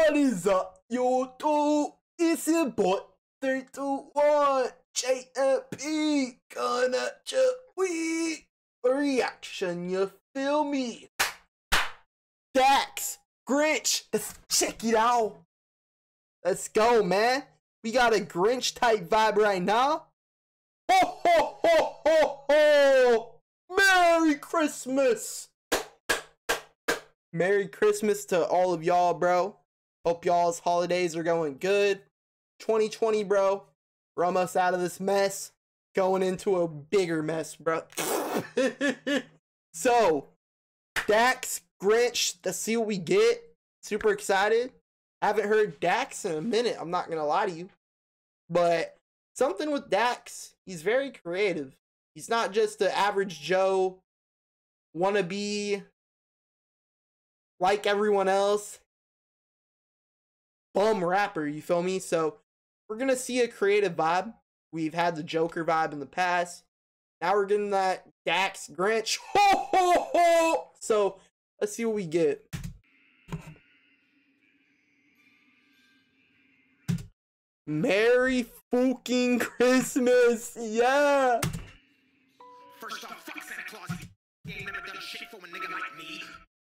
What is up, YouTube? It's your boy 321 JMP coming at ya with a reaction, you feel me? Dax, Grinch, let's check it out. Let's go, man. We got a Grinch type vibe right now. Ho ho ho ho ho! Merry Christmas! Merry Christmas to all of y'all, bro. Hope y'all's holidays are going good. 2020, bro. We're almost out of this mess. Going into a bigger mess, bro. So, Dax, Grinch, let's see what we get. Super excited. Haven't heard Dax in a minute, I'm not gonna lie to you. But something with Dax, he's very creative. He's not just the average Joe wannabe like everyone else bum rapper, you feel me? So we're gonna see a creative vibe. We've had the Joker vibe in the past. Now we're getting that Dax Grinch. Ho ho ho! So let's see what we get. Merry fucking Christmas! Yeah! First off, fuck Santa Claus. He ain't never done shit for a nigga like me.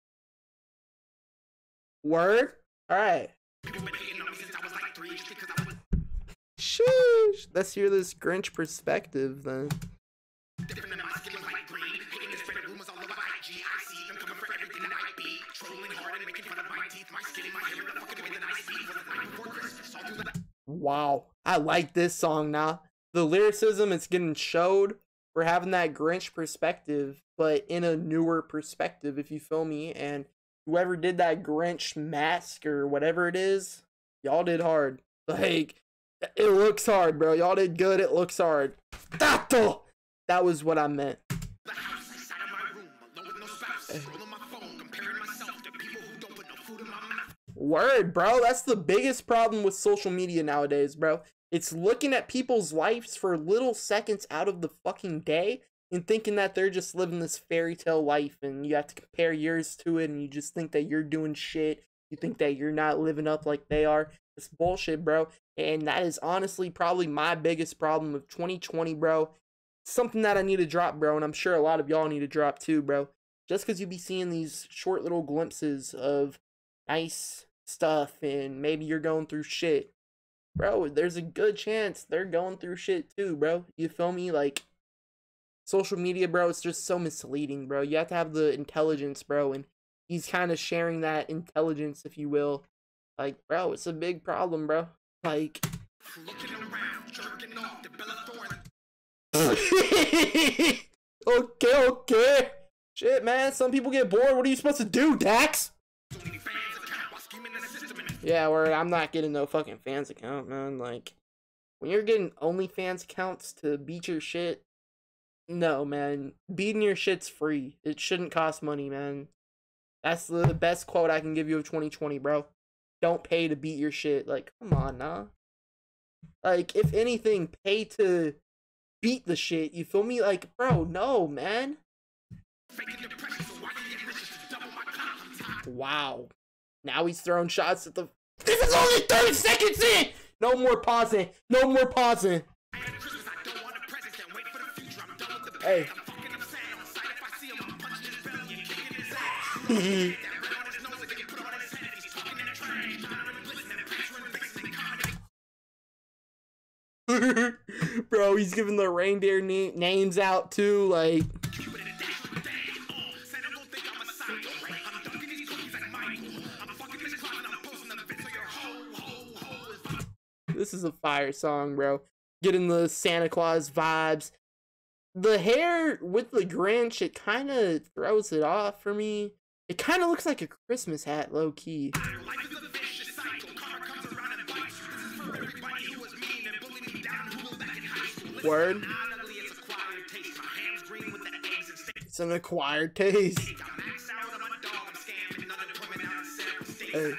Word? Alright. People been hating on me since I was like 3 just because I was Sheesh. Let's hear this Grinch perspective then. different than my skin was like green. Hating and spreading rumors all over IG. I see them coming for everything that I be. Trolling hard and making fun of my teeth, my skin, my hair, and the fucking way that I speak. Was the night before Christmas. All through the Wow. I like this song now. The lyricism, it's getting showed. We're having that Grinch perspective, but in a newer perspective, if you feel me. And whoever did that Grinch mask or whatever it is, y'all did hard. Like, it looks hard, bro. Y'all did good. It looks hard. That was what I meant. house inside of my room, alone with no spouse. Scrolling my phone, comparing myself to people who don't put no food in my mouth. Word, bro. That's the biggest problem with social media nowadays, bro. It's looking at people's lives for little seconds out of the fucking day and thinking that they're just living this fairy tale life, and you have to compare yours to it, and you just think that you're doing shit. You think that you're not living up like they are. It's bullshit, bro. And that is honestly probably my biggest problem of 2020, bro. Something that I need to drop, bro, and I'm sure a lot of y'all need to drop too, bro. Just because you be seeing these short little glimpses of nice stuff and maybe you're going through shit, bro, there's a good chance they're going through shit too, bro. You feel me? Like, social media, bro, it's just so misleading, bro. You have to have the intelligence, bro, and he's kind of sharing that intelligence, if you will. Like, bro, it's a big problem, bro. Like, Looking around, jerking off the Bella Thorne. okay. Shit, man, some people get bored. What are you supposed to do, Dax? Yeah, where I'm not getting no fucking fans account, man. Like, when you're getting OnlyFans accounts to beat your shit, no, man. Beating your shit's free. It shouldn't cost money, man. That's the best quote I can give you of 2020, bro. Don't pay to beat your shit. Like, come on, nah. Like, if anything, pay to beat the shit. You feel me? Like, bro, no, man. Wow. Now he's throwing shots at the... This is only 30 seconds in! No more pausing. No more pausing. Hey. Bro, he's giving the reindeer names out too, like... This is a fire song, bro. Getting the Santa Claus vibes. The hair with the Grinch, it kind of throws it off for me. It kind of looks like a Christmas hat, low-key. Word. It's an acquired taste. Hey.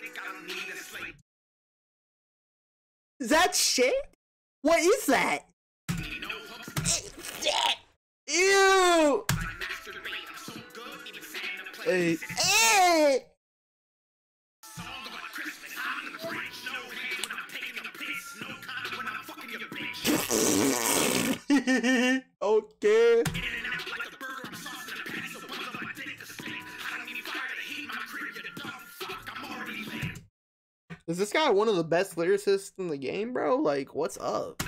Is that shit? What is that? Ew! Hey. Hey! Okay. Is this guy one of the best lyricists in the game, bro? Like, what's up?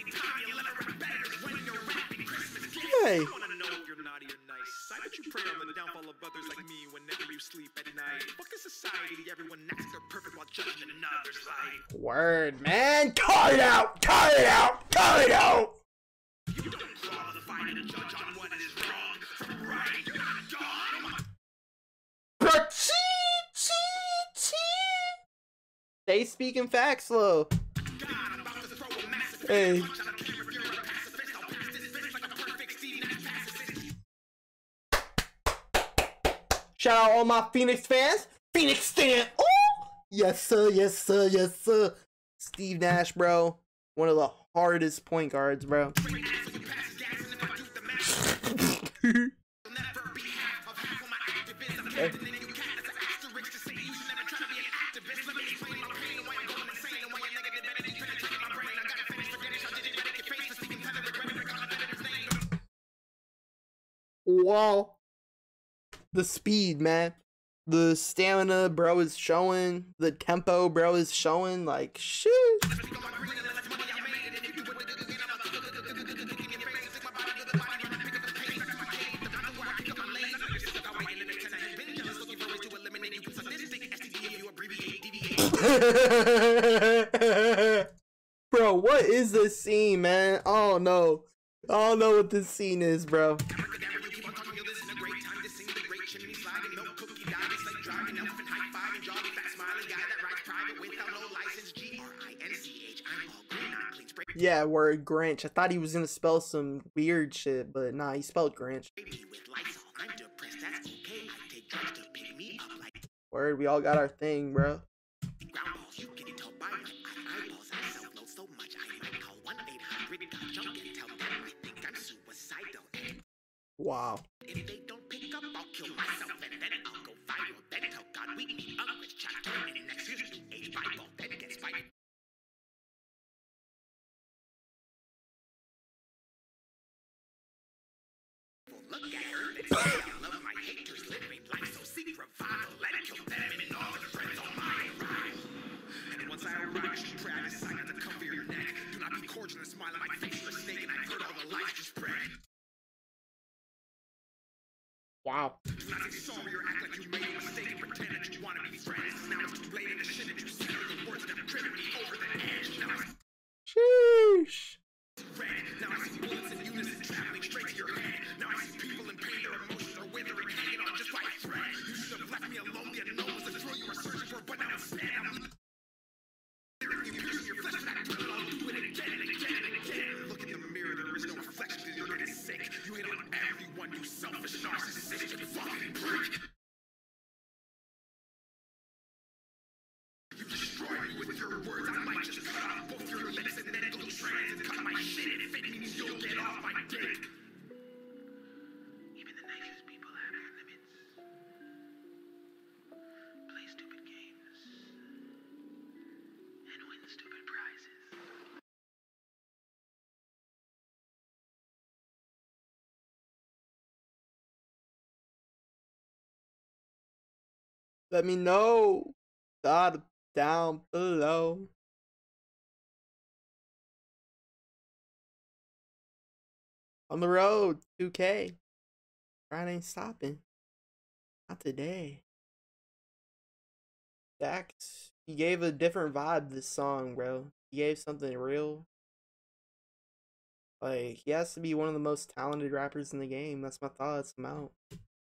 Hey. I bet you pray on the downfall of others like me whenever you sleep at night. Fuck a society, everyone acts their perfect while judging another's life. Word, man. Cut it out! Cut it out! Cut it out! You don't qualify to judge on what is wrong from right. You're not God. Stay speaking facts, slow. God, I'm about to throw a massive Hey. punch. I don't care if you're a pacifist. I'll pass this fist like a perfect Steve Nash pacifist. Shout out all my Phoenix fans. Phoenix stand. Oh, yes sir, yes sir, yes sir. Steve Nash, bro, one of the hardest point guards, bro. Wow. The speed, man. The stamina, bro, is showing. The tempo, bro, is showing. Like, shit. Bro, what is this scene, man? I don't know. I don't know what this scene is, bro. Yeah, word GRINCH. I thought he was gonna spell some weird shit, but nah, he spelled GRINCH. Word, we all got our thing, bro. Wow. If they don't pick up, I'll kill myself and then I'll go viral. Then tell God we need English chapter in next year's New Age Bible. Then it gets fired. Look at her. They say I love my haters living life so seek revival. Let it kill them and all their friends on my arrival. And once I arrive, you pray I decide not to cover your neck. Do not be cordial and smile at my face. You're a snake and I've heard all the lies you spread. Wow. Do not say sorry or act like you made a mistake and pretend that you want to be friends. Now it's too late and the shit that you said are the words that have driven me over the edge. Now I Sheesh. see red. Now I see bullets in unison traveling straight to your head. Now I see people in pain, their emotions are withering, hanging on just by a thread. You should have left me alone. The unknown was the thrill you were searching for, but now instead I'm you piercing your flesh back to it. I'll do it again and again and again. Look in the mirror, there is no reflection, and you're getting sick. You hate on everyone, you selfish narcissistic fucking prick. You destroy me with your words. I might just cut off both your lips and then go trans and cut my shit if it means you'll get off my dick. Even the nicest people have their limits. Play stupid games and win stupid prizes. Let me know. Down below. On the road, 2K. Grind ain't stopping. Not today. Dax, he gave a different vibe this song, bro. He gave something real. Like, he has to be one of the most talented rappers in the game. That's my thoughts. I'm out.